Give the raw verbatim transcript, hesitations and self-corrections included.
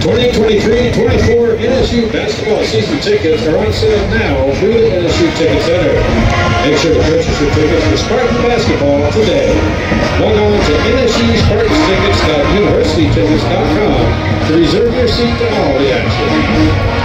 twenty twenty-three twenty-four N S U basketball season tickets are on sale now through the N S U Ticket Center. Make sure to purchase your tickets for Spartan basketball today. Log on to N S U Spartans Tickets dot university tickets dot com to reserve your seat to all the action.